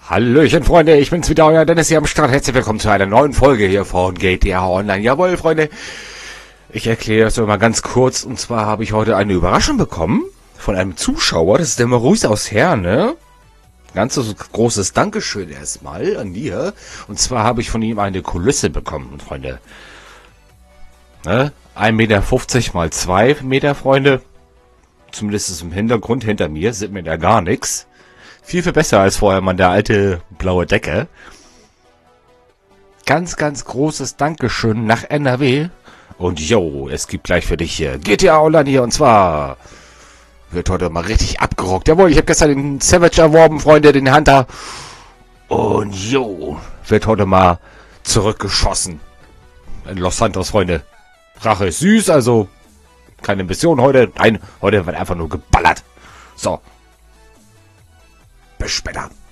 Hallöchen, Freunde, ich bin's wieder, euer Dennis hier am Start. Herzlich willkommen zu einer neuen Folge hier von GTA Online. Jawohl, Freunde, ich erkläre es mal ganz kurz. Und zwar habe ich heute eine Überraschung bekommen von einem Zuschauer. Das ist der Maurice aus Herne. Ganz großes Dankeschön erstmal an dir. Und zwar habe ich von ihm eine Kulisse bekommen, Freunde. Ne? 1,50 Meter mal 2 Meter, Freunde. Zumindest ist im Hintergrund hinter mir, sieht mir da gar nichts. Viel besser als vorher mal der alte blaue Decke. Ganz großes Dankeschön nach NRW. Und yo, es gibt gleich für dich hier GTA Online hier. Und zwar wird heute mal richtig abgerockt. Jawohl, ich habe gestern den Savage erworben, Freunde, den Hunter. Und yo, wird heute mal zurückgeschossen. In Los Santos, Freunde. Rache ist süß, also keine Mission heute. Nein, heute wird einfach nur geballert. So. Bis später.